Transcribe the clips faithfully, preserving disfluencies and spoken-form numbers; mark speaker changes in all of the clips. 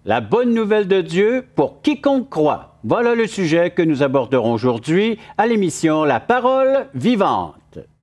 Speaker 1: La bonne nouvelle de Dieu pour quiconque croit. Voilà le sujet que nous aborderons aujourd'hui à l'émission La Parole vivante.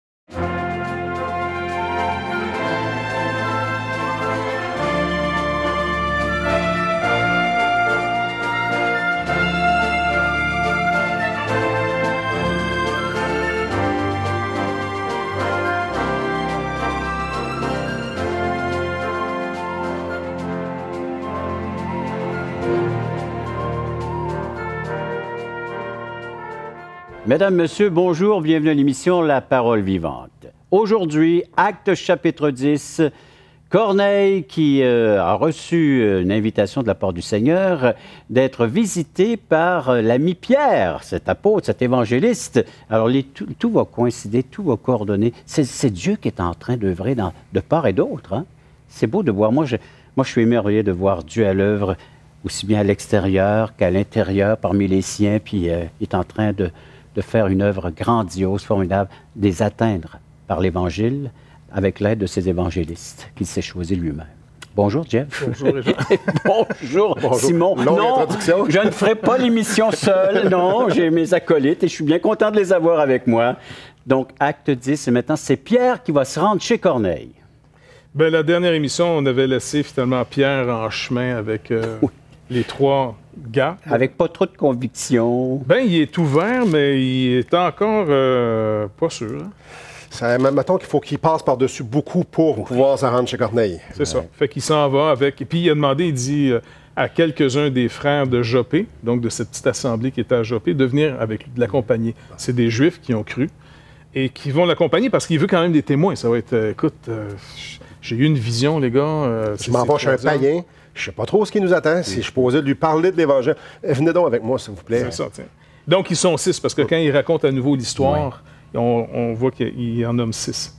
Speaker 1: Mesdames, Messieurs, bonjour, bienvenue à l'émission La Parole vivante. Aujourd'hui, Actes chapitre dix, Corneille qui euh, a reçu une invitation de la part du Seigneur d'être visité par euh, l'ami Pierre, cet apôtre, cet évangéliste. Alors, les, tout, tout va coïncider, tout va coordonner. C'est Dieu qui est en train d'œuvrer de part et d'autre. Hein? C'est beau de voir. Moi je, moi, je suis émerveillé de voir Dieu à l'œuvre, aussi bien à l'extérieur qu'à l'intérieur, parmi les siens, puis euh, il est en train de... de faire une œuvre grandiose, formidable, de les atteindre par l'Évangile avec l'aide de ces évangélistes qu'il s'est choisi lui-même. Bonjour, Jeff.
Speaker 2: Bonjour, les gens.
Speaker 1: Bonjour, Bonjour, Simon.
Speaker 2: Longue
Speaker 1: non,
Speaker 2: introduction.
Speaker 1: Je ne ferai pas l'émission seul. Non, j'ai mes acolytes et je suis bien content de les avoir avec moi. Donc, acte dix, et maintenant, c'est Pierre qui va se rendre chez Corneille.
Speaker 2: Bien, la dernière émission, on avait laissé finalement Pierre en chemin avec euh, oui. les trois gars.
Speaker 1: Avec pas trop de conviction.
Speaker 2: Bien, il est ouvert, mais il est encore euh, pas sûr. Hein?
Speaker 3: Ça, mettons qu'il faut qu'il passe par-dessus beaucoup pour oui. pouvoir se rendre chez Corneille.
Speaker 2: C'est ouais. ça. Fait qu'il s'en va avec... Et puis, il a demandé, il dit euh, à quelques-uns des frères de Joppé, donc de cette petite assemblée qui était à Joppé, de venir avec lui, de l'accompagner. C'est des Juifs qui ont cru et qui vont l'accompagner parce qu'il veut quand même des témoins. Ça va être... Euh, écoute, euh, j'ai eu une vision, les gars. Euh,
Speaker 3: Je m'en vais chez un païen. Je ne sais pas trop ce qui nous attend. Si je suis posé de lui parler de l'Évangile, venez donc avec moi, s'il vous plaît.
Speaker 2: C'est ça, tiens. Donc, ils sont six, parce que quand il raconte à nouveau l'histoire, ouais. on, on voit qu'il en nomme six.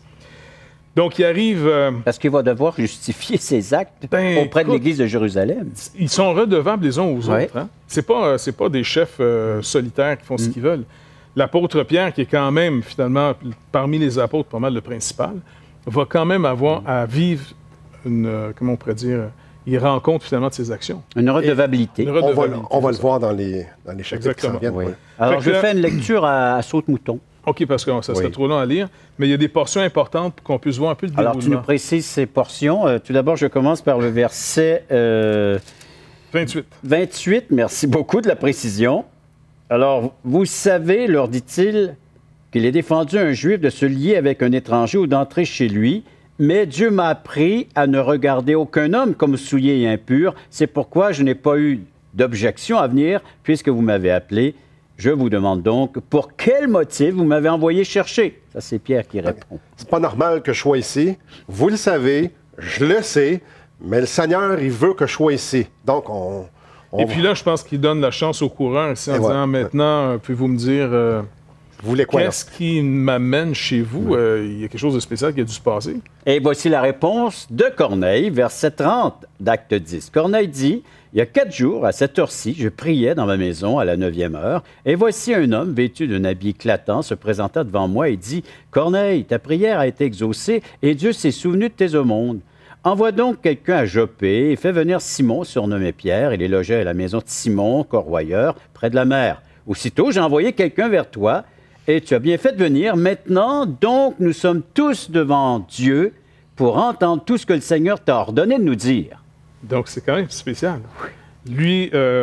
Speaker 2: Donc, il arrive... Euh...
Speaker 1: Parce qu'il va devoir justifier ses actes ben, auprès écoute, de l'Église de Jérusalem.
Speaker 2: Ils sont redevables les uns aux ouais. autres. Hein? Ce n'est pas, c'est pas des chefs euh, solitaires qui font mm. ce qu'ils veulent. L'apôtre Pierre, qui est quand même, finalement, parmi les apôtres, pas mal le principal, va quand même avoir mm. à vivre une... Euh, comment on pourrait dire... il rend compte finalement de ses actions.
Speaker 1: Une redevabilité.
Speaker 3: Une redevabilité on va, on va le voir dans les, dans les chapitres qui s'en viennent.
Speaker 1: Oui. Alors, je fais une lecture à, à saute-mouton.
Speaker 2: OK, parce que ça serait oui. trop long à lire, mais il y a des portions importantes pour qu'on puisse voir un peu de déroulement.
Speaker 1: Alors, tu nous précises ces portions. Euh, tout d'abord, je commence par le verset... Euh,
Speaker 2: vingt-huit.
Speaker 1: vingt-huit, merci beaucoup de la précision. Alors, vous savez, leur dit-il, qu'il est défendu à un Juif de se lier avec un étranger ou d'entrer chez lui... Mais Dieu m'a appris à ne regarder aucun homme comme souillé et impur. C'est pourquoi je n'ai pas eu d'objection à venir, puisque vous m'avez appelé. Je vous demande donc, pour quel motif vous m'avez envoyé chercher? Ça, c'est Pierre qui répond.
Speaker 3: C'est pas normal que je sois ici. Vous le savez, je le sais, mais le Seigneur, il veut que je sois ici. Donc, on... on
Speaker 2: et puis là, je pense qu'il donne la chance au coureur ici en et disant, ouais. maintenant, pouvez-vous me dire... Euh... Qu'est-ce qui m'amène chez vous? Il oui. euh, y a quelque chose de spécial qui a dû se passer.
Speaker 1: Et voici la réponse de Corneille, verset trente d'acte dix. Corneille dit, « Il y a quatre jours, à cette heure-ci, je priais dans ma maison à la neuvième heure, et voici un homme vêtu d'un habit éclatant se présenta devant moi et dit, « Corneille, ta prière a été exaucée, et Dieu s'est souvenu de tes aumônes. Envoie donc quelqu'un à Joppé et fais venir Simon, surnommé Pierre. Il est logé à la maison de Simon, corroyeur, près de la mer. Aussitôt, j'ai envoyé quelqu'un vers toi, et tu as bien fait de venir. Maintenant, donc, nous sommes tous devant Dieu pour entendre tout ce que le Seigneur t'a ordonné de nous dire. »
Speaker 2: Donc, c'est quand même spécial. Lui, euh,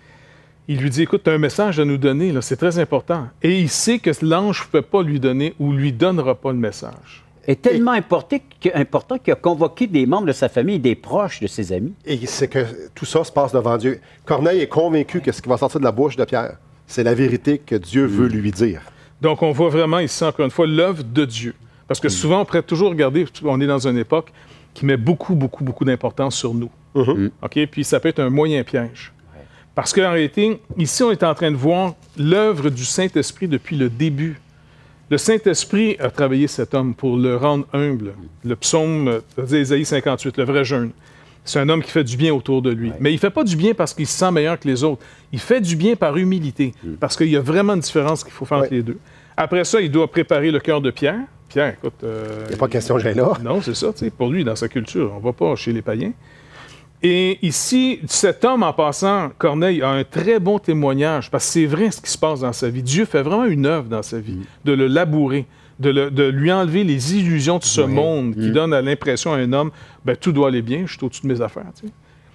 Speaker 2: il lui dit, écoute, tu as un message à nous donner, c'est très important. Et il sait que l'ange ne peut pas lui donner ou lui donnera pas le message.
Speaker 1: Est tellement et... important qu'il a convoqué des membres de sa famille, des proches de ses amis.
Speaker 3: Et c'est que tout ça se passe devant Dieu. Corneille est convaincu que ce qui va sortir de la bouche de Pierre, c'est la vérité que Dieu mmh. veut lui dire.
Speaker 2: Donc, on voit vraiment ici, encore une fois, l'œuvre de Dieu. Parce que souvent, on pourrait toujours regarder, on est dans une époque qui met beaucoup, beaucoup, beaucoup d'importance sur nous. Mm-hmm. OK? Puis ça peut être un moyen piège. Ouais. Parce qu'en réalité, ici, on est en train de voir l'œuvre du Saint-Esprit depuis le début. Le Saint-Esprit a travaillé cet homme pour le rendre humble. Le psaume d'Ésaïe cinquante-huit, le vrai jeûne. C'est un homme qui fait du bien autour de lui. Ouais. Mais il ne fait pas du bien parce qu'il se sent meilleur que les autres. Il fait du bien par humilité, mm. parce qu'il y a vraiment une différence qu'il faut faire ouais. entre les deux. Après ça, il doit préparer le cœur de Pierre. Pierre, écoute... Euh,
Speaker 3: il n'y a pas question que j'aille là.
Speaker 2: Non, c'est ça. Pour lui, dans sa culture, on ne va pas chez les païens. Et ici, cet homme, en passant, Corneille, a un très bon témoignage, parce que c'est vrai ce qui se passe dans sa vie. Dieu fait vraiment une œuvre dans sa vie, de le labourer, de, le, de lui enlever les illusions de ce oui. monde qui mmh. donne à l'impression à un homme, ben tout doit aller bien, je suis au-dessus de mes affaires. Tu sais.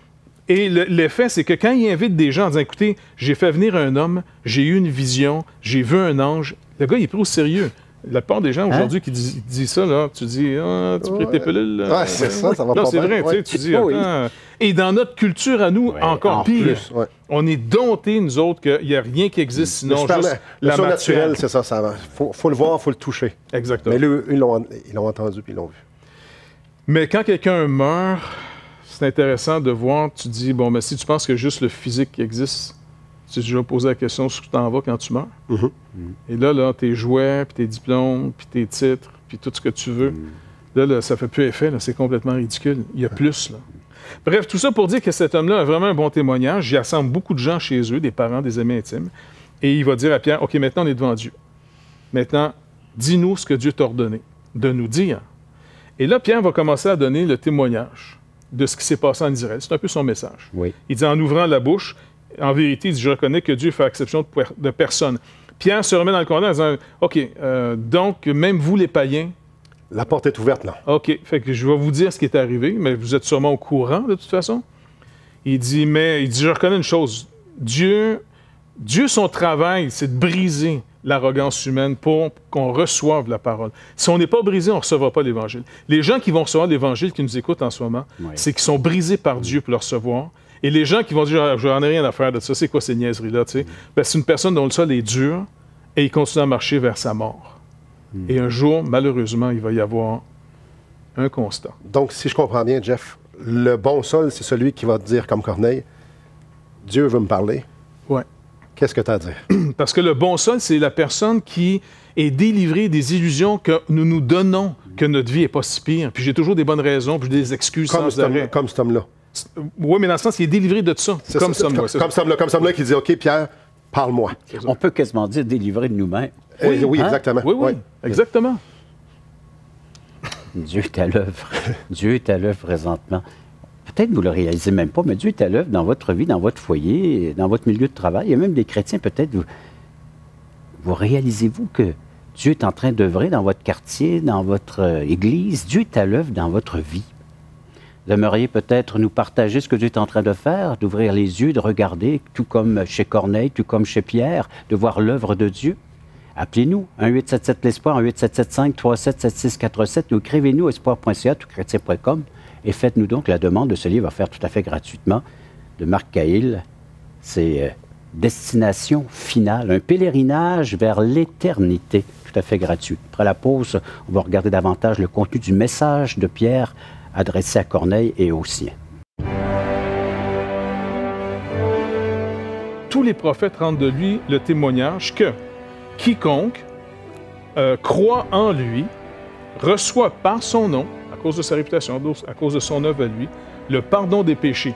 Speaker 2: Et le, l'effet, c'est que quand il invite des gens en disant, écoutez, j'ai fait venir un homme, j'ai eu une vision, j'ai vu un ange, le gars, il est pris au sérieux. La plupart des gens aujourd'hui hein? qui disent, disent ça, là, tu dis, ah, tu prends tes pilules.
Speaker 3: Ouais, c'est ça, ça va
Speaker 2: non,
Speaker 3: pas
Speaker 2: c'est vrai, ouais. tu, tu dis,
Speaker 1: oui.
Speaker 2: Et dans notre culture à nous, ouais, encore en pire, plus, ouais. on est domptés, nous autres, qu'il n'y a rien qui existe sinon juste parlais, la
Speaker 3: matière. naturel, c'est ça, ça faut, faut le voir, il faut le toucher.
Speaker 2: Exactement.
Speaker 3: Mais là, ils l'ont, ils l'ont entendu puis ils l'ont vu.
Speaker 2: Mais quand quelqu'un meurt, c'est intéressant de voir, tu dis, bon, mais si tu penses que juste le physique qui existe, tu t'es déjà posé la question sur où tu t'en vas quand tu meurs. Mm-hmm. Mm-hmm. Et là, là, tes jouets, puis tes diplômes, puis tes titres, puis tout ce que tu veux, mm-hmm. là, là, ça fait plus effet, là, c'est complètement ridicule. Il y a plus, là. Bref, tout ça pour dire que cet homme-là a vraiment un bon témoignage. Il assemble beaucoup de gens chez eux, des parents, des amis intimes. Et il va dire à Pierre, OK, maintenant, on est devant Dieu. Maintenant, dis-nous ce que Dieu t'a ordonné de nous dire. Et là, Pierre va commencer à donner le témoignage de ce qui s'est passé en Israël. C'est un peu son message.
Speaker 1: Oui. Il
Speaker 2: dit, en ouvrant la bouche, en vérité, il dit, je reconnais que Dieu fait exception de, per- de personne. Pierre se remet dans le contexte en disant, OK, euh, donc, même vous, les païens...
Speaker 3: La porte est ouverte, là.
Speaker 2: OK, fait que je vais vous dire ce qui est arrivé, mais vous êtes sûrement au courant, de toute façon. Il dit, mais, il dit, je reconnais une chose. Dieu, Dieu, son travail, c'est de briser l'arrogance humaine pour qu'on reçoive la parole. Si on n'est pas brisé, on ne recevra pas l'Évangile. Les gens qui vont recevoir l'Évangile, qui nous écoutent en ce moment, oui. c'est qu'ils sont brisés par oui. Dieu pour le recevoir. Et les gens qui vont dire, je n'en ai rien à faire de ça, c'est quoi ces niaiseries-là, tu sais? Ben, c'est une personne dont le sol est dur et il continue à marcher vers sa mort. Mm. Et un jour, malheureusement, il va y avoir un constat.
Speaker 3: Donc, si je comprends bien, Jeff, le bon sol, c'est celui qui va te dire, comme Corneille, Dieu veut me parler.
Speaker 2: Oui.
Speaker 3: Qu'est-ce que tu as à dire?
Speaker 2: Parce que le bon sol, c'est la personne qui est délivrée des illusions que nous nous donnons, que notre vie n'est pas si pire. Puis j'ai toujours des bonnes raisons, puis j'ai des excuses
Speaker 3: comme
Speaker 2: sans arrêt.
Speaker 3: Comme cet homme-là.
Speaker 2: Oui, mais dans le sens qu'il est délivré de ça.
Speaker 3: C'est
Speaker 2: comme
Speaker 3: ça,
Speaker 2: somme,
Speaker 3: comme,
Speaker 2: ouais,
Speaker 3: comme somme-là, comme somme-là qui dit, OK, Pierre, parle-moi.
Speaker 1: On peut quasiment dire délivré de nous-mêmes.
Speaker 3: Oui, euh, oui
Speaker 1: hein?
Speaker 3: exactement.
Speaker 2: Oui, oui, oui. exactement.
Speaker 1: Dieu est à l'œuvre. Dieu est à l'œuvre présentement. Peut-être que vous ne le réalisez même pas, mais Dieu est à l'œuvre dans votre vie, dans votre foyer, dans votre milieu de travail. Il y a même des chrétiens, peut-être, vous, vous réalisez-vous que Dieu est en train d'œuvrer dans votre quartier, dans votre euh, église. Dieu est à l'œuvre dans votre vie. Vous aimeriez peut-être nous partager ce que Dieu est en train de faire, d'ouvrir les yeux, de regarder, tout comme chez Corneille, tout comme chez Pierre, de voir l'œuvre de Dieu. Appelez-nous, un huit sept sept l'Espoir, un huit sept sept cinq trois sept sept six quatre sept, ou écrivez-nous espoir point c a, tout chrétien point com, et faites-nous donc la demande de ce livre à faire tout à fait gratuitement, de Marc Cahill. C'est euh, Destination finale, un pèlerinage vers l'éternité, tout à fait gratuit. Après la pause, on va regarder davantage le contenu du message de Pierre adressé à Corneille et aux siens.
Speaker 2: Tous les prophètes rendent de lui le témoignage que quiconque euh, croit en lui reçoit par son nom, à cause de sa réputation, à cause de son œuvre à lui, le pardon des péchés.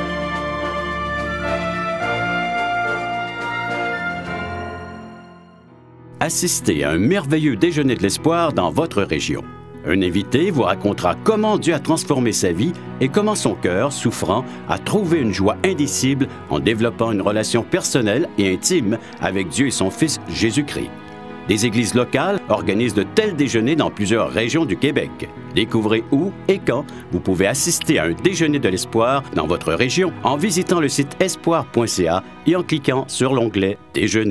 Speaker 4: Assistez à un merveilleux déjeuner de l'espoir dans votre région. Un invité vous racontera comment Dieu a transformé sa vie et comment son cœur, souffrant, a trouvé une joie indicible en développant une relation personnelle et intime avec Dieu et son Fils Jésus-Christ. Des églises locales organisent de tels déjeuners dans plusieurs régions du Québec. Découvrez où et quand vous pouvez assister à un déjeuner de l'espoir dans votre région en visitant le site espoir point c a et en cliquant sur l'onglet « Déjeuner ».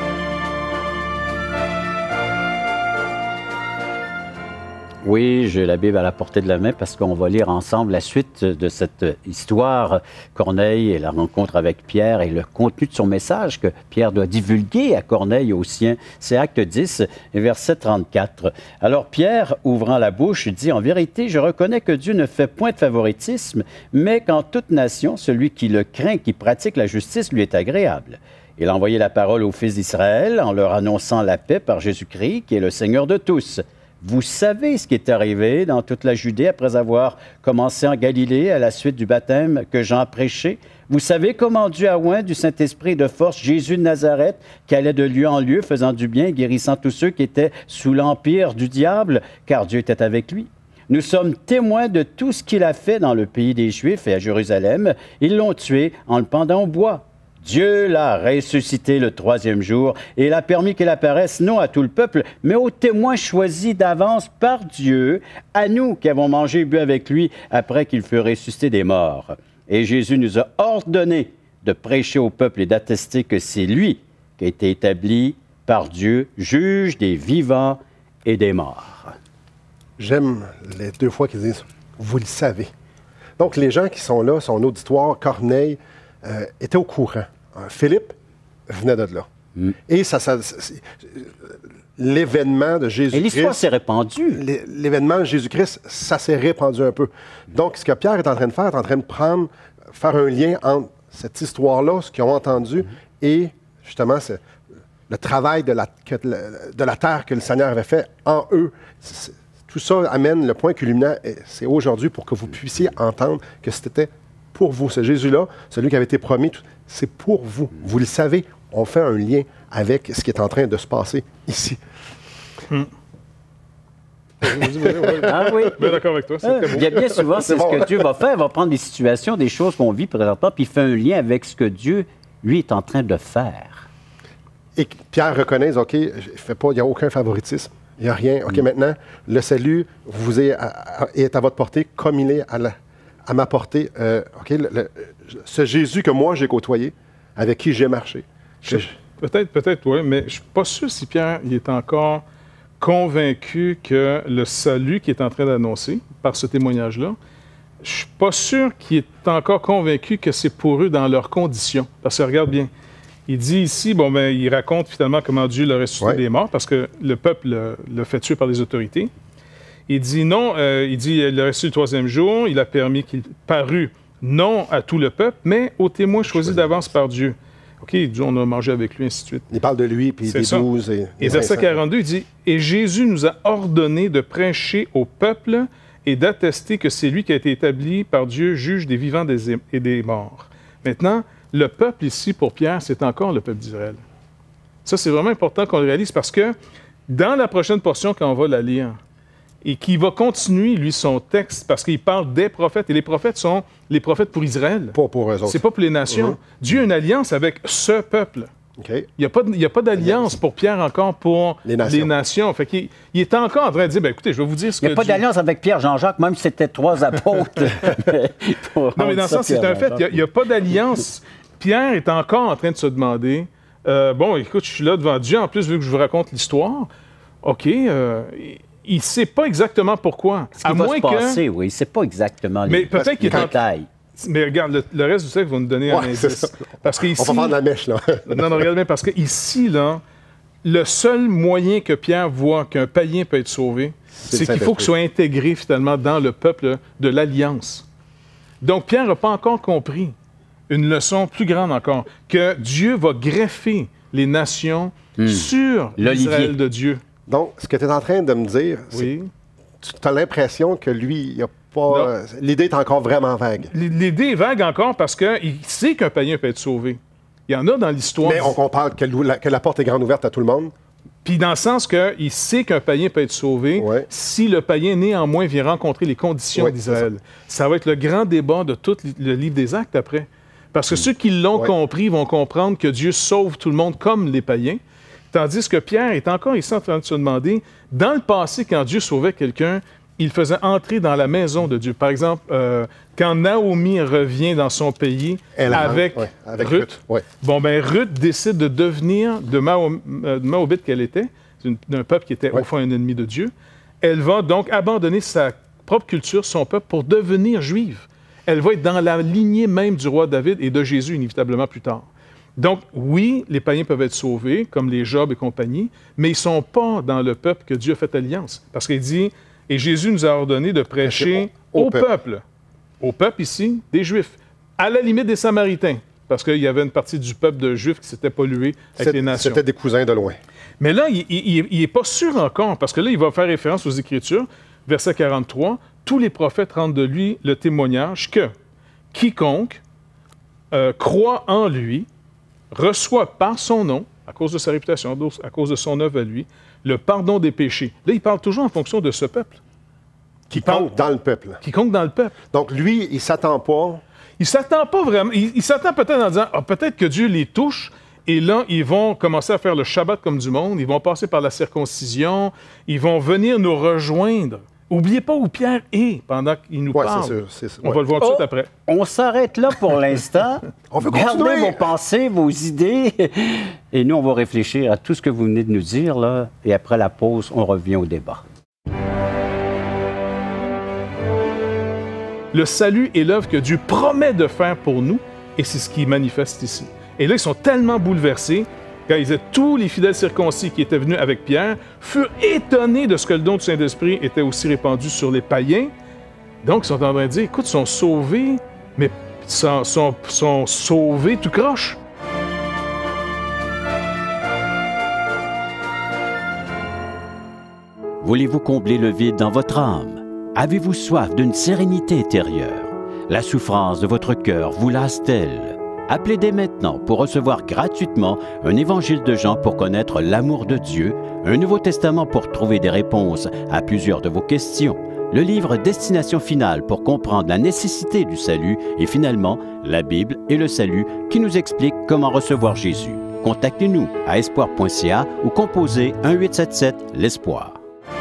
Speaker 1: Oui, j'ai la Bible à la portée de la main parce qu'on va lire ensemble la suite de cette histoire. Corneille et la rencontre avec Pierre et le contenu de son message que Pierre doit divulguer à Corneille et aux siens. C'est Acte dix, verset trente-quatre. Alors Pierre, ouvrant la bouche, dit « En vérité, je reconnais que Dieu ne fait point de favoritisme, mais qu'en toute nation, celui qui le craint, qui pratique la justice, lui est agréable. » Il a envoyé la parole aux fils d'Israël en leur annonçant la paix par Jésus-Christ, qui est le Seigneur de tous. Vous savez ce qui est arrivé dans toute la Judée après avoir commencé en Galilée à la suite du baptême que Jean prêchait. Vous savez comment Dieu a oint du Saint-Esprit et de force Jésus de Nazareth, qui allait de lieu en lieu, faisant du bien, guérissant tous ceux qui étaient sous l'empire du diable, car Dieu était avec lui. Nous sommes témoins de tout ce qu'il a fait dans le pays des Juifs et à Jérusalem. Ils l'ont tué en le pendant au bois. Dieu l'a ressuscité le troisième jour et il a permis qu'il apparaisse non à tout le peuple, mais aux témoins choisis d'avance par Dieu, à nous qui avons mangé et bu avec lui après qu'il fut ressuscité des morts. Et Jésus nous a ordonné de prêcher au peuple et d'attester que c'est lui qui a été établi par Dieu, juge des vivants et des morts.
Speaker 3: J'aime les deux fois qu'ils disent « vous le savez ». Donc, les gens qui sont là, son auditoire, Corneille, euh, étaient au courant. Euh, Philippe venait de là. Mm. Et ça, ça l'événement de Jésus-Christ...
Speaker 1: Et l'histoire s'est répandue.
Speaker 3: L'événement de Jésus-Christ, ça s'est répandu un peu. Donc, ce que Pierre est en train de faire, est en train de prendre, faire un lien entre cette histoire-là, ce qu'ils ont entendu, mm. et justement, c'est le travail de la, que, de la terre que le Seigneur avait fait en eux. C'est, tout ça amène le point culminant, c'est aujourd'hui pour que vous puissiez entendre que c'était pour vous. Ce Jésus-là, celui qui avait été promis, c'est pour vous. Vous le savez, on fait un lien avec ce qui est en train de se passer ici.
Speaker 2: Hmm.
Speaker 1: Ah oui.
Speaker 2: Bien d'accord avec toi, c'est très beau.
Speaker 1: Bien, bien souvent, c'est, c'est bon. Ce que Dieu va faire. Il va prendre des situations, des choses qu'on vit présentement, puis il fait un lien avec ce que Dieu, lui, est en train de faire.
Speaker 3: Et Pierre reconnaît, OK, il n'y a aucun favoritisme. Il n'y a rien. OK, mm. maintenant, le salut vous est à, à, est à votre portée comme il est à, la, à ma portée. Euh, OK, le, le, ce Jésus que moi, j'ai côtoyé, avec qui j'ai marché.
Speaker 2: Je, je... Peut-être, peut-être, oui, mais je ne suis pas sûr si Pierre il est encore convaincu que le salut qu'il est en train d'annoncer par ce témoignage-là, je ne suis pas sûr qu'il est encore convaincu que c'est pour eux dans leurs conditions. Parce que regarde bien, il dit ici, bon, ben, il raconte finalement comment Dieu l'a ressuscité ouais. des morts, parce que le peuple l'a, l'a fait tuer par les autorités. Il dit non, euh, il dit il a ressuscité le troisième jour, il a permis qu'il parût non à tout le peuple, mais aux témoins choisis d'avance par Dieu. OK, il dit on a mangé avec lui, ainsi de suite.
Speaker 3: Il parle de lui, puis des douze. Et,
Speaker 2: et verset quarante-deux, il dit « Et Jésus nous a ordonné de prêcher au peuple et d'attester que c'est lui qui a été établi par Dieu, juge des vivants et des morts. » Maintenant, le peuple ici, pour Pierre, c'est encore le peuple d'Israël. Ça, c'est vraiment important qu'on le réalise parce que dans la prochaine portion, quand on va la lire, et qui va continuer, lui, son texte, parce qu'il parle des prophètes, et les prophètes sont les prophètes pour Israël.
Speaker 3: Pas pour eux autres.
Speaker 2: C'est pas pour les nations. Mm-hmm. Dieu a une alliance avec ce peuple.
Speaker 3: Okay.
Speaker 2: Il n'y a pas, il y a pas d'alliance pour Pierre encore pour les nations. Les nations. Fait qu'il, il est encore en train de dire, ben, écoutez, je vais vous dire ce que
Speaker 1: Il n'y a pas
Speaker 2: Dieu...
Speaker 1: d'alliance avec Pierre, Jean-Jacques, même si c'était trois apôtres.
Speaker 2: Non, mais dans le sens, c'est un fait. Il n'y a, a pas d'alliance. Pierre est encore en train de se demander, euh, bon, écoute, je suis là devant Dieu, en plus, vu que je vous raconte l'histoire, OK, euh, il ne sait pas exactement pourquoi.
Speaker 1: Ce qui à va moins se passer, que... oui, il ne sait pas exactement
Speaker 2: mais
Speaker 1: les,
Speaker 2: peut-être qu'il
Speaker 1: les détails.
Speaker 2: Mais regarde, le, le reste du texte va nous donner ouais, un indice. Parce que ici,
Speaker 3: on va faire de la mèche, là.
Speaker 2: non, non, regarde bien, parce que ici, là, le seul moyen que Pierre voit qu'un païen peut être sauvé, c'est, c'est qu'il faut qu'il soit intégré, finalement, dans le peuple de l'Alliance. Donc, Pierre n'a pas encore compris une leçon plus grande encore, que Dieu va greffer les nations hmm. sur l'Israël de Dieu.
Speaker 3: Donc, ce que tu es en train de me dire,
Speaker 2: oui.
Speaker 3: c'est tu as l'impression que lui, il a pas... Euh, l'idée est encore vraiment vague.
Speaker 2: L'idée est vague encore parce qu'il sait qu'un païen peut être sauvé. Il y en a dans l'histoire.
Speaker 3: Mais on, on parle que, la, que la porte est grande ouverte à tout le monde.
Speaker 2: Puis dans le sens qu'il sait qu'un païen peut être sauvé
Speaker 3: ouais.
Speaker 2: si le païen, néanmoins, vient rencontrer les conditions ouais, d'Israël. Ça. ça va être le grand débat de tout le livre des Actes après. Parce que mmh. ceux qui l'ont ouais. compris vont comprendre que Dieu sauve tout le monde comme les païens. Tandis que Pierre est encore ici en train de se demander, dans le passé, quand Dieu sauvait quelqu'un, il faisait entrer dans la maison de Dieu. Par exemple, euh, quand Naomi revient dans son pays
Speaker 3: Elle
Speaker 2: avec,
Speaker 3: ouais, avec
Speaker 2: Ruth,
Speaker 3: Ruth. Ouais.
Speaker 2: bon ben Ruth décide de devenir de, Mao, euh, de Maobite qu'elle était, d'une, d'un peuple qui était ouais. au fond un ennemi de Dieu. Elle va donc abandonner sa propre culture, son peuple, pour devenir juive. Elle va être dans la lignée même du roi David et de Jésus, inévitablement plus tard. Donc, oui, les païens peuvent être sauvés, comme les Job et compagnie, mais ils ne sont pas dans le peuple que Dieu a fait alliance. Parce qu'il dit, et Jésus nous a ordonné de prêcher au, au, au peuple. peuple. Au peuple ici, des Juifs. À la limite des Samaritains, parce qu'il y avait une partie du peuple de Juifs qui s'était polluée avec
Speaker 3: C'est,
Speaker 2: les nations.
Speaker 3: C'était des cousins de loin.
Speaker 2: Mais là, il n'est pas sûr encore, parce que là, il va faire référence aux Écritures, verset quarante-trois, tous les prophètes rendent de lui le témoignage que quiconque euh, croit en lui reçoit par son nom, à cause de sa réputation, à cause de son œuvre à lui, le pardon des péchés. Là, il parle toujours en fonction de ce peuple.
Speaker 3: Quiconque dans le peuple.
Speaker 2: Quiconque dans le peuple.
Speaker 3: Donc, lui, il ne s'attend pas.
Speaker 2: Il ne s'attend pas vraiment. Il, il s'attend peut-être en disant ah, peut-être que Dieu les touche. Et là, ils vont commencer à faire le Shabbat comme du monde. Ils vont passer par la circoncision. Ils vont venir nous rejoindre. N'oubliez pas où Pierre est pendant qu'il nous
Speaker 3: Ouais,
Speaker 2: parle.
Speaker 3: c'est sûr, c'est sûr,
Speaker 2: On
Speaker 3: ouais.
Speaker 2: va le voir tout de
Speaker 1: Oh,
Speaker 2: suite après.
Speaker 1: On s'arrête là pour l'instant.
Speaker 3: On veut
Speaker 1: Gardez
Speaker 3: continuer.
Speaker 1: vos pensées, vos idées. Et nous, on va réfléchir à tout ce que vous venez de nous dire, là. Et après la pause, on revient au débat.
Speaker 2: Le salut est l'œuvre que Dieu promet de faire pour nous, et c'est ce qui manifeste ici. Et là, ils sont tellement bouleversés, quand ils étaient tous les fidèles circoncis qui étaient venus avec Pierre, furent étonnés de ce que le don du Saint-Esprit était aussi répandu sur les païens. Donc, ils sont en train de dire, écoute, ils sont sauvés, mais ils sont, sont, sont sauvés tout croche.
Speaker 4: Voulez-vous combler le vide dans votre âme? Avez-vous soif d'une sérénité intérieure? La souffrance de votre cœur vous lasse-t-elle? Appelez dès maintenant pour recevoir gratuitement un évangile de Jean pour connaître l'amour de Dieu, un Nouveau Testament pour trouver des réponses à plusieurs de vos questions, le livre Destination finale pour comprendre la nécessité du salut et finalement la Bible et le salut qui nous explique comment recevoir Jésus. Contactez-nous à espoir point c a ou composez un huit sept sept l'Espoir.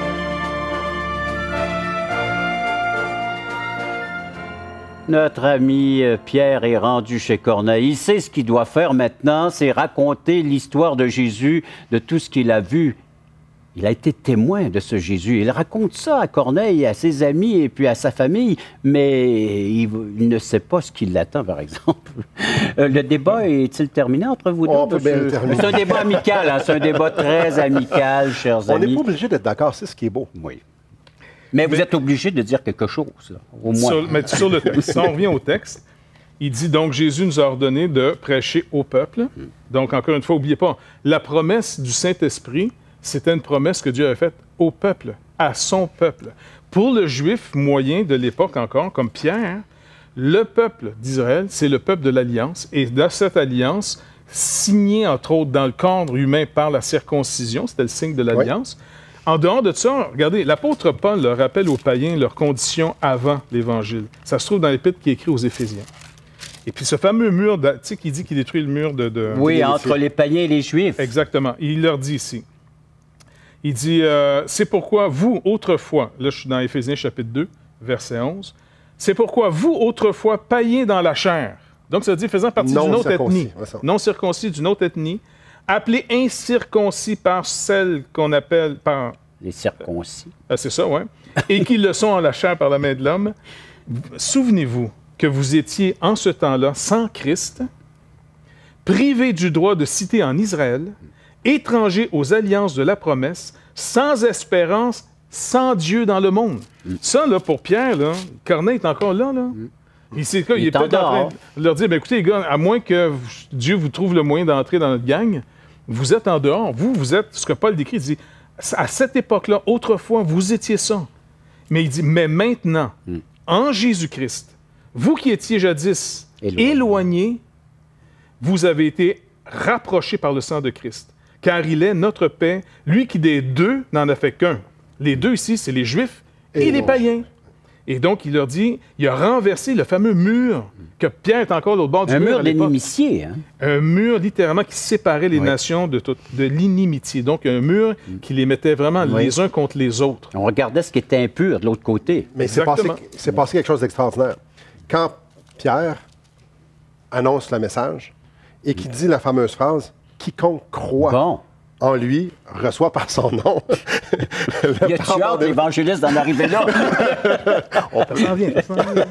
Speaker 1: Notre ami Pierre est rendu chez Corneille. Il sait ce qu'il doit faire maintenant, c'est raconter l'histoire de Jésus, de tout ce qu'il a vu. Il a été témoin de ce Jésus. Il raconte ça à Corneille, à ses amis et puis à sa famille, mais il, il ne sait pas ce qui l'attend, par exemple. Le débat est-il terminé entre vous deux?
Speaker 3: On peut bien le terminer.
Speaker 1: C'est un débat amical, hein? C'est un débat très amical, chers
Speaker 3: On
Speaker 1: amis.
Speaker 3: n'est pas obligé d'être d'accord, c'est ce qui est beau.
Speaker 1: Oui. Mais vous
Speaker 2: Mais-
Speaker 1: êtes obligé de dire quelque chose, là, au moins.
Speaker 2: Sur, mais sur le texte, si on revient au texte, il dit donc Jésus nous a ordonné de prêcher au peuple. Donc, encore une fois, n'oubliez pas, la promesse du Saint-Esprit, c'était une promesse que Dieu avait faite au peuple, à son peuple. Pour le juif moyen de l'époque encore, comme Pierre, le peuple d'Israël, c'est le peuple de l'Alliance. Et dans cette alliance, signée entre autres dans le cadre humain par la circoncision, c'était le signe de l'Alliance. En dehors de ça, regardez, l'apôtre Paul leur rappelle aux païens leurs conditions avant l'Évangile. Ça se trouve dans l'épître qui est écrit aux Éphésiens. Et puis ce fameux mur, tu sais, qui dit qu'il détruit le mur de... de...
Speaker 1: Oui, entre les païens et les juifs.
Speaker 2: Exactement. Il leur dit ici. Il dit, euh, c'est pourquoi vous, autrefois, là je suis dans Éphésiens chapitre deux, verset onze, c'est pourquoi vous, autrefois, païens dans la chair, donc ça veut dire faisant partie
Speaker 3: Non
Speaker 2: d'une autre
Speaker 3: circoncis,
Speaker 2: ethnie,
Speaker 3: ouais, ça.
Speaker 2: non circoncis d'une autre ethnie, appelés incirconcis par celle qu'on appelle, par,
Speaker 1: Les circoncis.
Speaker 2: ah, c'est ça, ouais, et qui le sont en la chair par la main de l'homme, souvenez-vous que vous étiez en ce temps-là sans Christ, privés du droit de cité en Israël, étrangers aux alliances de la promesse, sans espérance, sans Dieu dans le monde. Ça, là, pour Pierre, là, Corneille est encore là, là. Il, sait quoi, il
Speaker 1: Il
Speaker 2: est
Speaker 1: est en
Speaker 2: peut-être en train
Speaker 1: dehors.
Speaker 2: de leur dire, ben, écoutez, les gars, à moins que vous- Dieu vous trouve le moyen d'entrer dans notre gang, vous êtes en dehors. Vous, vous êtes, ce que Paul décrit, il dit, à cette époque-là, autrefois, vous étiez ça. Mais il dit, mais maintenant, en Jésus-Christ, vous qui étiez jadis
Speaker 1: Éloigné.
Speaker 2: éloignés, vous avez été rapprochés par le sang de Christ. Car il est notre paix, lui qui des deux n'en a fait qu'un. Les deux ici, c'est les Juifs et,
Speaker 3: Et
Speaker 2: les
Speaker 3: non.
Speaker 2: païens. Et donc, il leur dit, il a renversé le fameux mur que Pierre est encore à l'autre bord du
Speaker 1: Un
Speaker 2: mur.
Speaker 1: mur
Speaker 2: à l'époque.
Speaker 1: d'inimitié, hein?
Speaker 2: Un mur littéralement qui séparait les
Speaker 1: Oui.
Speaker 2: nations de, tout- de l'inimitié. Donc, un mur qui les mettait vraiment
Speaker 1: Oui.
Speaker 2: les uns contre les autres.
Speaker 1: On regardait ce qui était impur de l'autre côté.
Speaker 3: Mais c'est passé,
Speaker 2: Exactement.
Speaker 3: c'est passé quelque chose d'extraordinaire. Quand Pierre annonce le message et qu'il dit la fameuse phrase « Quiconque croit
Speaker 1: Bon.
Speaker 3: en lui reçoit par son nom. »
Speaker 1: Y a-tu hâte, l'évangéliste, d'en arriver là?
Speaker 2: Ça s'en vient, ça s'en vient.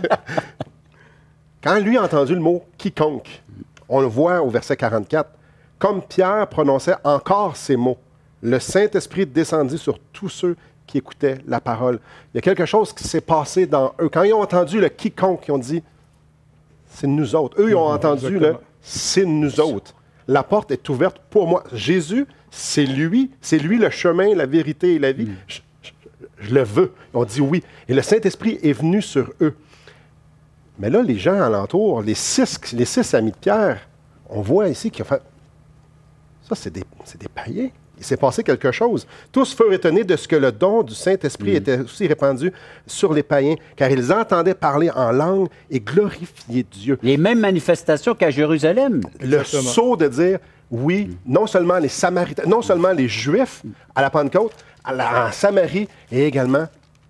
Speaker 3: Quand lui a entendu le mot « quiconque », on le voit au verset quarante-quatre, comme Pierre prononçait encore ces mots, le Saint-Esprit descendit sur tous ceux qui écoutaient la parole. Il y a quelque chose qui s'est passé dans eux. Quand ils ont entendu le « quiconque », ils ont dit « c'est nous autres ». Eux, ils ont entendu le
Speaker 2: Exactement.
Speaker 3: « c'est nous autres ». La porte est ouverte pour moi. Jésus, c'est lui, c'est lui le chemin, la vérité et la vie. Je, je- je le veux. Ils ont dit oui. Et le Saint-Esprit est venu sur eux. Mais là, les gens alentour, les six, les six amis de Pierre, on voit ici qu'ils ont fait... Ça, c'est des, c'est des païens. il s'est passé quelque chose. Tous furent étonnés de ce que le don du Saint-Esprit mm. était aussi répandu sur les païens, car ils entendaient parler en langue et glorifier Dieu.
Speaker 1: Les mêmes manifestations qu'à Jérusalem.
Speaker 3: Le Exactement. saut de dire, oui, mm. non seulement les Samaritains, non seulement les Juifs à la Pentecôte, à la, en Samarie, et également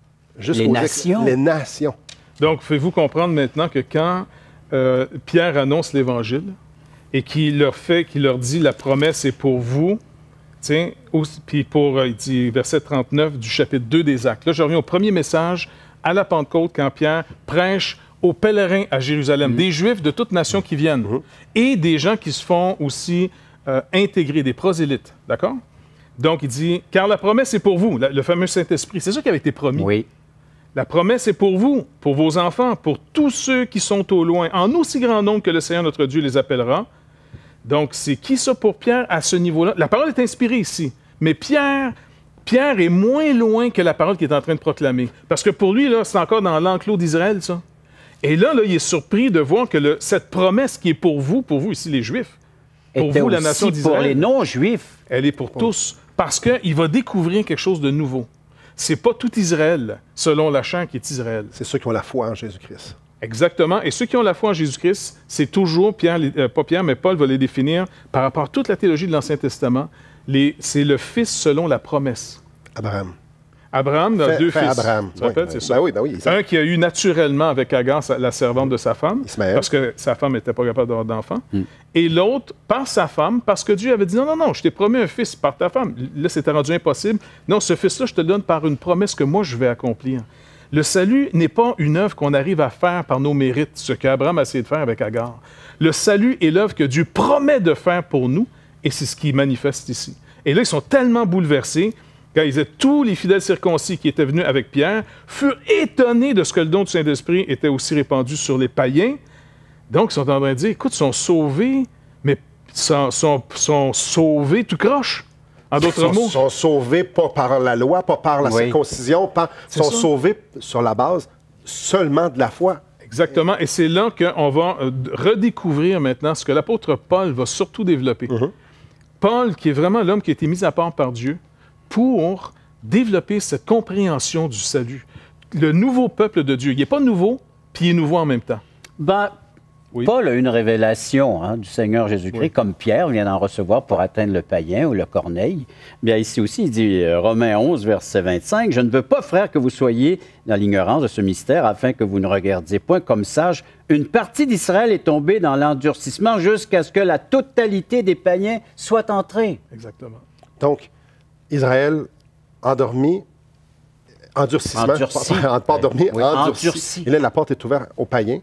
Speaker 1: les nations.
Speaker 3: les nations.
Speaker 2: Donc, faites-vous comprendre maintenant que quand euh, Pierre annonce l'Évangile et qu'il leur fait, qu'il leur dit la promesse est pour vous, tiens, puis pour, euh, il dit verset trente-neuf du chapitre deux des Actes. Là, je reviens au premier message à la Pentecôte quand Pierre prêche aux pèlerins à Jérusalem, mmh. des Juifs de toute nation qui viennent mmh. et des gens qui se font aussi euh, intégrer, des prosélytes, d'accord? Donc, il dit, car la promesse est pour vous, la, le fameux Saint-Esprit, c'est ça qui avait été promis.
Speaker 1: Oui.
Speaker 2: La promesse est pour vous, pour vos enfants, pour tous ceux qui sont au loin, en aussi grand nombre que le Seigneur notre Dieu les appellera. Donc, c'est qui ça pour Pierre à ce niveau-là? La parole est inspirée ici, mais Pierre, Pierre est moins loin que la parole qu'il est en train de proclamer. Parce que pour lui, là, c'est encore dans l'enclos d'Israël, ça. Et là, là, il est surpris de voir que le, cette promesse qui est pour vous, pour vous ici les Juifs, pour
Speaker 1: était
Speaker 2: vous, la
Speaker 1: aussi
Speaker 2: nation d'Israël,
Speaker 1: pour les non-Juifs.
Speaker 2: Elle est pour tous, parce qu'il va découvrir quelque chose de nouveau. C'est pas tout Israël, selon la chair qui est Israël.
Speaker 3: C'est ceux qui ont la foi en Jésus-Christ.
Speaker 2: Exactement. Et ceux qui ont la foi en Jésus-Christ, c'est toujours, Pierre, euh, pas Pierre, mais Paul va les définir par rapport à toute la théologie de l'Ancien Testament. Les, c'est le fils selon la promesse.
Speaker 3: Abraham.
Speaker 2: Abraham, dans
Speaker 3: fait,
Speaker 2: deux
Speaker 3: fait
Speaker 2: fils.
Speaker 3: Abraham.
Speaker 2: Tu te rappelles,
Speaker 3: oui,
Speaker 2: c'est
Speaker 3: oui.
Speaker 2: ça?
Speaker 3: Ben oui, ben oui,
Speaker 2: un qui a eu naturellement avec Agar, la servante de sa femme,
Speaker 3: Ismaël.
Speaker 2: Parce que sa femme n'était pas capable d'avoir d'enfant.
Speaker 1: Mm.
Speaker 2: Et l'autre, par sa femme, parce que Dieu avait dit, non, non, non, je t'ai promis un fils par ta femme. Là, c'était rendu impossible. Non, ce fils-là, je te le donne par une promesse que moi, je vais accomplir. Le salut n'est pas une œuvre qu'on arrive à faire par nos mérites, ce qu'Abraham a essayé de faire avec Agar. Le salut est l'œuvre que Dieu promet de faire pour nous, et c'est ce qui manifeste ici. Et là, ils sont tellement bouleversés, quand ils étaient tous les fidèles circoncis qui étaient venus avec Pierre, furent étonnés de ce que le don du Saint-Esprit était aussi répandu sur les païens. Donc, ils sont en train de dire, écoute, ils sont sauvés, mais sont, sont, sont sauvés tout croche. En d'autres
Speaker 3: mots.
Speaker 2: Ils
Speaker 3: sont sauvés pas par la loi, pas par la oui. circoncision, pas, sont ça. sauvés sur la base seulement de la foi.
Speaker 2: Exactement. Et c'est là qu'on va redécouvrir maintenant ce que l'apôtre Paul va surtout développer. Mm-hmm. Paul, qui est vraiment l'homme qui a été mis à part par Dieu, pour développer cette compréhension du salut. Le nouveau peuple de Dieu, il n'est pas nouveau, puis il est nouveau en même temps.
Speaker 1: Ben, oui. Paul a une révélation hein, du Seigneur Jésus-Christ, oui. comme Pierre vient d'en recevoir pour atteindre le païen ou le Corneille. Bien, ici aussi, il dit, euh, Romains onze, verset vingt-cinq, « Je ne veux pas, frères, que vous soyez dans l'ignorance de ce mystère, afin que vous ne regardiez point comme sages. Une partie d'Israël est tombée dans l'endurcissement jusqu'à ce que la totalité des païens soit entrée. »
Speaker 2: Exactement.
Speaker 3: Donc, Israël endormi, endurcissement,
Speaker 1: endurci.
Speaker 3: pas, pas endormi,
Speaker 1: oui,
Speaker 3: endurci.
Speaker 1: endurci.
Speaker 3: Et là, la porte est ouverte aux païens,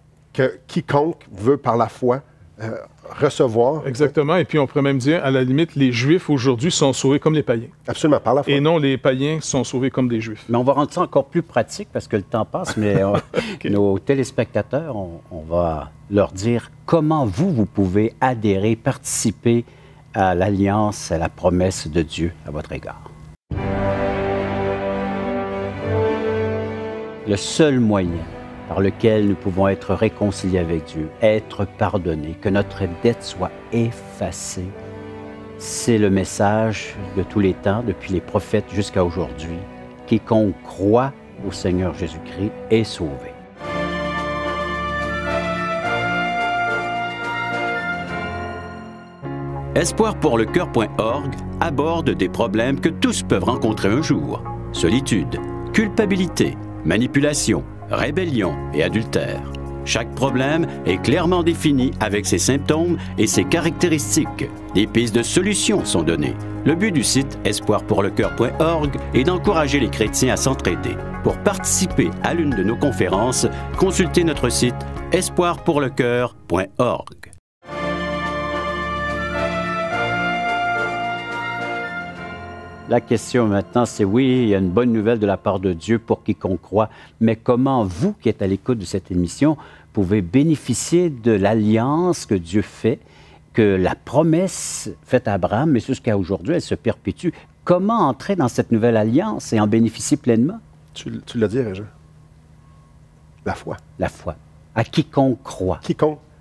Speaker 3: que quiconque veut par la foi euh, recevoir.
Speaker 2: Exactement, et puis on pourrait même dire, à la limite, les Juifs aujourd'hui sont sauvés comme les païens.
Speaker 3: Absolument, par la foi.
Speaker 2: Et non, les païens sont sauvés comme des Juifs.
Speaker 1: Mais on va rendre ça encore plus pratique parce que le temps passe, mais on, okay. nos téléspectateurs, on, on va leur dire comment vous, vous pouvez adhérer, participer à l'alliance, à la promesse de Dieu à votre égard. Le seul moyen par lequel nous pouvons être réconciliés avec Dieu, être pardonnés, que notre dette soit effacée, c'est le message de tous les temps, depuis les prophètes jusqu'à aujourd'hui. Quiconque croit au Seigneur Jésus-Christ est sauvé.
Speaker 4: espoir pour le cœur point org aborde des problèmes que tous peuvent rencontrer un jour. Solitude, culpabilité, manipulation, rébellion et adultère. Chaque problème est clairement défini avec ses symptômes et ses caractéristiques. Des pistes de solutions sont données. Le but du site espoir pour le cœur point org est d'encourager les chrétiens à s'entraider. Pour participer à l'une de nos conférences, consultez notre site espoir pour le cœur point org.
Speaker 1: La question maintenant, c'est oui, il y a une bonne nouvelle de la part de Dieu pour quiconque croit, mais comment vous, qui êtes à l'écoute de cette émission, pouvez bénéficier de l'alliance que Dieu fait, que la promesse faite à Abraham, mais jusqu'à aujourd'hui, elle se perpétue. Comment entrer dans cette nouvelle alliance et en bénéficier pleinement?
Speaker 3: Tu, tu l'as dit, Régent. La foi.
Speaker 1: La foi. À quiconque croit.
Speaker 3: Quiconque.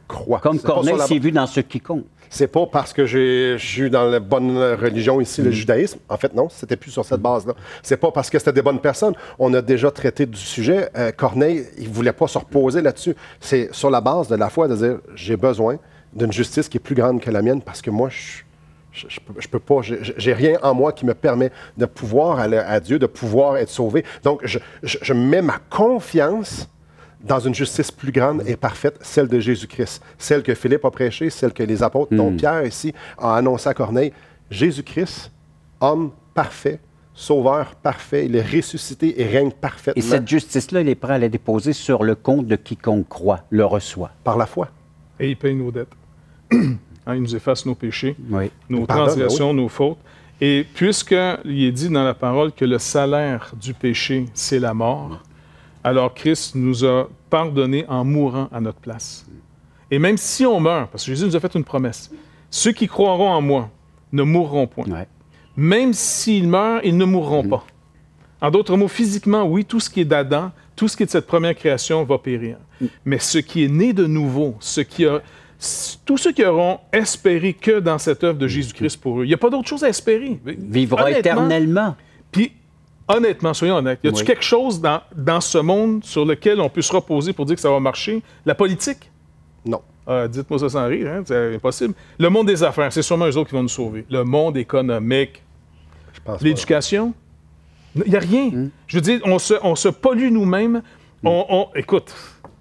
Speaker 3: croix.
Speaker 1: Comme
Speaker 3: C'est pas
Speaker 1: Corneille
Speaker 3: sur la-
Speaker 1: s'est vu dans ce quiconque.
Speaker 3: C'est pas parce que j'ai- je suis dans la bonne religion ici, le judaïsme. En fait, non, c'était plus sur cette base-là. C'est pas parce que c'était des bonnes personnes. On a déjà traité du sujet. Euh, Corneille, il voulait pas se reposer là-dessus. C'est sur la base de la foi de dire, j'ai besoin d'une justice qui est plus grande que la mienne parce que moi, je Je, je, peux, je peux pas, j'ai j'ai rien en moi qui me permet de pouvoir aller à Dieu, de pouvoir être sauvé. Donc, je, je, je mets ma confiance dans une justice plus grande et parfaite, celle de Jésus-Christ. Celle que Philippe a prêchée, celle que les apôtres, dont Pierre ici a annoncé à Corneille. Jésus-Christ, homme parfait, sauveur parfait, il est ressuscité et règne parfaitement.
Speaker 1: Et cette justice-là, il est prêt à la déposer sur le compte de quiconque croit, le reçoit.
Speaker 3: Par la foi.
Speaker 2: Et il paye nos dettes. Hein, il nous efface nos péchés,
Speaker 1: Oui.
Speaker 2: nos
Speaker 3: Pardonne,
Speaker 2: transgressions,
Speaker 3: oui.
Speaker 2: nos fautes. Et puisqu'il est dit dans la parole que le salaire du péché, c'est la mort, alors Christ nous a pardonné en mourant à notre place. Et même si on meurt, parce que Jésus nous a fait une promesse, ceux qui croiront en moi ne mourront point.
Speaker 1: Ouais.
Speaker 2: Même s'ils meurent, ils ne mourront pas. En d'autres mots, physiquement, oui, tout ce qui est d'Adam, tout ce qui est de cette première création va périr. Mais ce qui est né de nouveau, ce qui a, tous ceux qui auront espéré que dans cette œuvre de Jésus-Christ pour eux, il n'y a pas d'autre chose à espérer.
Speaker 1: Vivra
Speaker 2: Honnêtement,
Speaker 1: éternellement.
Speaker 2: Puis, honnêtement, soyons honnêtes, y a-t-il
Speaker 1: Oui.
Speaker 2: quelque chose dans, dans ce monde sur lequel on peut se reposer pour dire que ça va marcher? La politique?
Speaker 3: Non.
Speaker 2: Euh, dites-moi ça sans rire, hein, c'est impossible. Le monde des affaires, c'est sûrement eux autres qui vont nous sauver. Le monde économique,
Speaker 3: Je pense pas.
Speaker 2: l'éducation, il n'y a rien.
Speaker 1: Mm.
Speaker 2: Je veux dire, on se, on se pollue nous-mêmes. On, on- écoute,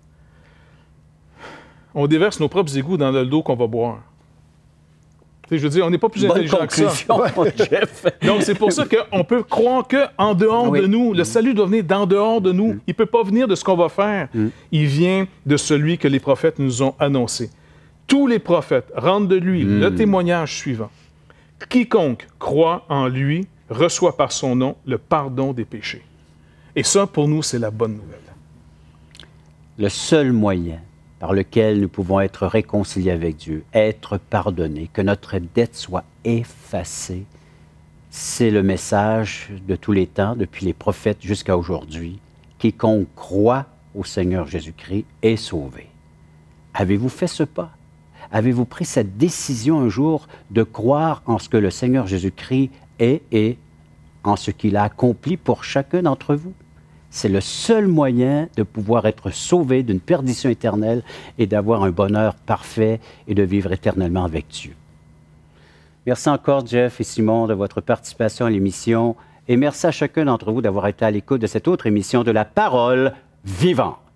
Speaker 2: on déverse nos propres égouts dans le dos qu'on va boire. Tu sais, je veux dire, on n'est pas plus
Speaker 1: Bonne
Speaker 2: intelligent que ça.
Speaker 1: conclusion, Jeff.
Speaker 2: Donc, c'est pour ça qu'on peut croire qu'en dehors
Speaker 1: Oui.
Speaker 2: de nous, le salut doit venir d'en dehors de nous. Il ne peut pas venir de ce qu'on va faire. Il vient de celui que les prophètes nous ont annoncé. Tous les prophètes rendent de lui le témoignage suivant. Quiconque croit en lui reçoit par son nom le pardon des péchés. Et ça, pour nous, c'est la bonne nouvelle.
Speaker 1: Le seul moyen par lequel nous pouvons être réconciliés avec Dieu, être pardonnés, que notre dette soit effacée, c'est le message de tous les temps, depuis les prophètes jusqu'à aujourd'hui. Quiconque croit au Seigneur Jésus-Christ est sauvé. Avez-vous fait ce pas? Avez-vous pris cette décision un jour de croire en ce que le Seigneur Jésus-Christ est et en ce qu'il a accompli pour chacun d'entre vous? C'est le seul moyen de pouvoir être sauvé d'une perdition éternelle et d'avoir un bonheur parfait et de vivre éternellement avec Dieu. Merci encore, Jeff et Simon, de votre participation à l'émission et merci à chacun d'entre vous d'avoir été à l'écoute de cette autre émission de La Parole vivante.